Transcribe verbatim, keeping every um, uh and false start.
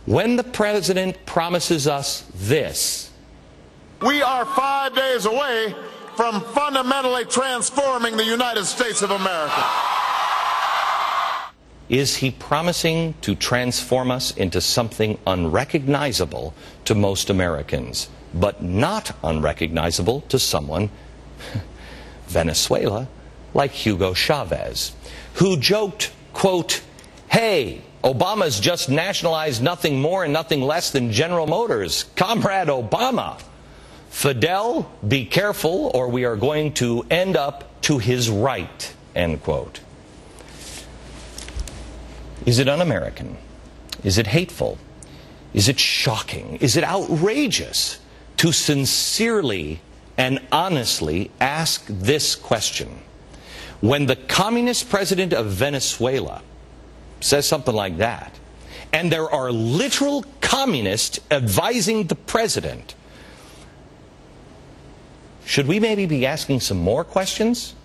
when the president promises us this? We are five days away from fundamentally transforming the United States of America. Is he promising to transform us into something unrecognizable to most Americans, but not unrecognizable to someone, Venezuela, like Hugo Chavez, who joked, quote, "Hey, Obama's just nationalized nothing more and nothing less than General Motors. Comrade Obama. Fidel, be careful or we are going to end up to his right," end quote. Is it un-American? Is it hateful? Is it shocking? Is it outrageous to sincerely and honestly ask this question? When the communist president of Venezuela says something like that, and there are literal communists advising the president, should we maybe be asking some more questions?